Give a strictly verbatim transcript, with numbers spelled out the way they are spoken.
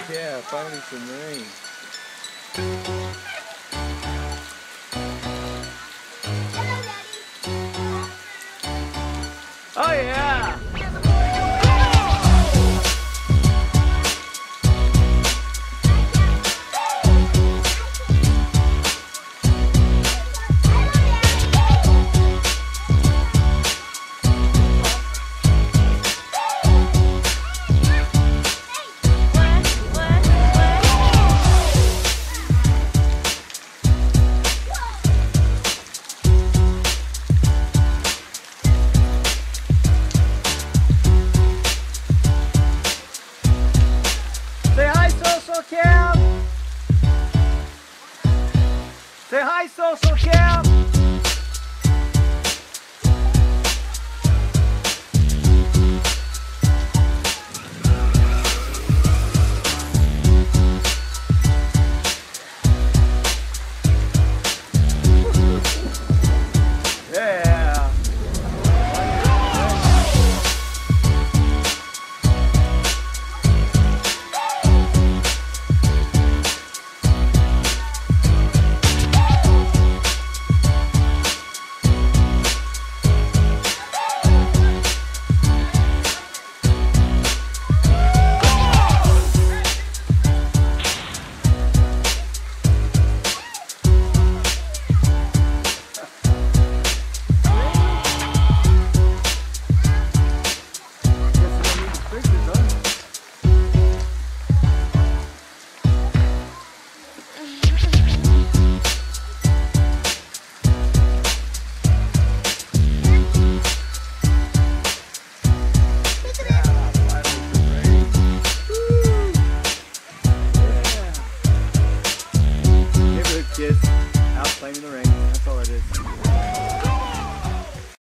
Yeah, finally some rain. Oh yeah! Say hi, Social Cam! Say hi, Social Cam! Yeah! Kids out playing in the rain. That's all it is.